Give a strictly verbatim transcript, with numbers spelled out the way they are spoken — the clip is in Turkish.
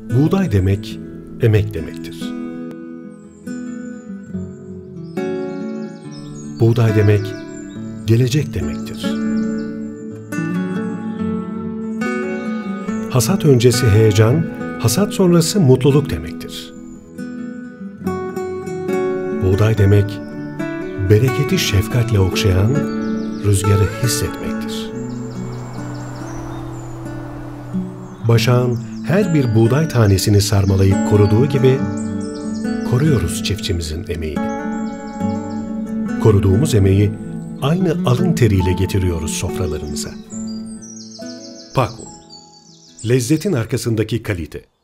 Buğday demek, emek demektir. Buğday demek, gelecek demektir. Hasat öncesi heyecan, hasat sonrası mutluluk demektir. Buğday demek, bereketi şefkatle okşayan, rüzgarı hissetmektir. Başağın her bir buğday tanesini sarmalayıp koruduğu gibi, koruyoruz çiftçimizin emeğini. Koruduğumuz emeği aynı alın teriyle getiriyoruz sofralarınıza. Paku, lezzetin arkasındaki kalite.